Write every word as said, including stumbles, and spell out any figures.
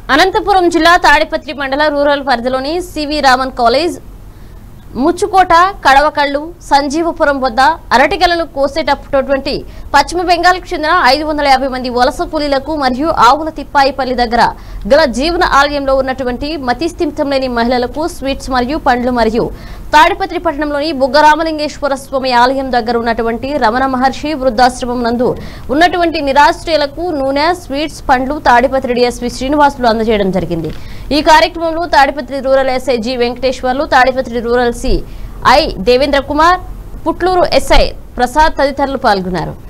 అనంతపురం జిల్లా తాడిపత్రి మండల రూరల్ పరిధిలోని సివి రామన్ కాలేజ్ ముచ్చుకోట కడవకళ్ళు సంజీవపురం వద్ద అరటిగలను కోసేటటువంటి పశ్చిమ బెంగాల్కు చెందిన ఐదు వందల యాభై మంది వలస కూలీలకు మరియు ఆవుల తిప్పాయిపల్లి దగ్గర గల జీవన ఆలయంలో ఉన్నటువంటి మతిస్థిమితం లేని మహిళలకు స్వీట్స్ మరియు పండ్లు మరియు తాడిపత్రి పట్టణంలోని బుగ్గరామలింగేశ్వర స్వామి ఆలయం దగ్గర ఉన్నటువంటి రమణ మహర్షి వృద్ధాశ్రమం నందు ఉన్నటువంటి నిరాశ్రయులకు నూనె స్వీట్స్ పండ్లు తాడిపత్రి డిఎస్పీ శ్రీనివాసులు అందజేయడం జరిగింది। ఈ కార్యక్రమంలో Tadipatri rural SI G Venkateswarlu, Tadipatri rural C I Devendra Kumar, Putluru SI Prasad తదితరులు పాల్గొన్నారు।